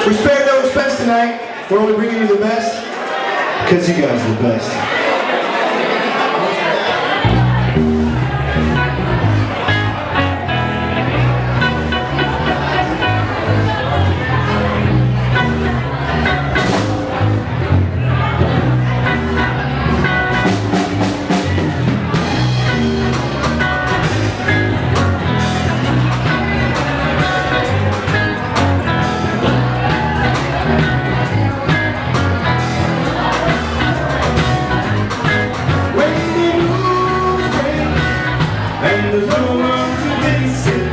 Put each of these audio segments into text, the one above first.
Respect no expense tonight. We're only bringing you the best because you guys are the best. And there's no one to listen.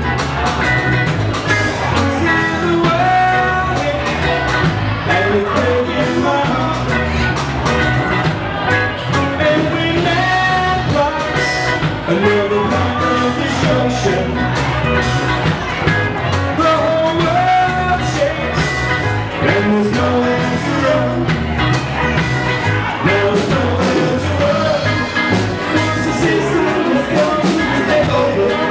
See the world, and it's breaking my heart. And we never another round of destruction. The whole world shakes, and there's nowhere to run. There's nowhere to run. Once the system has gone to take over.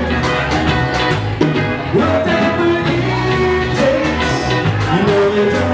Whatever it takes, you know you don't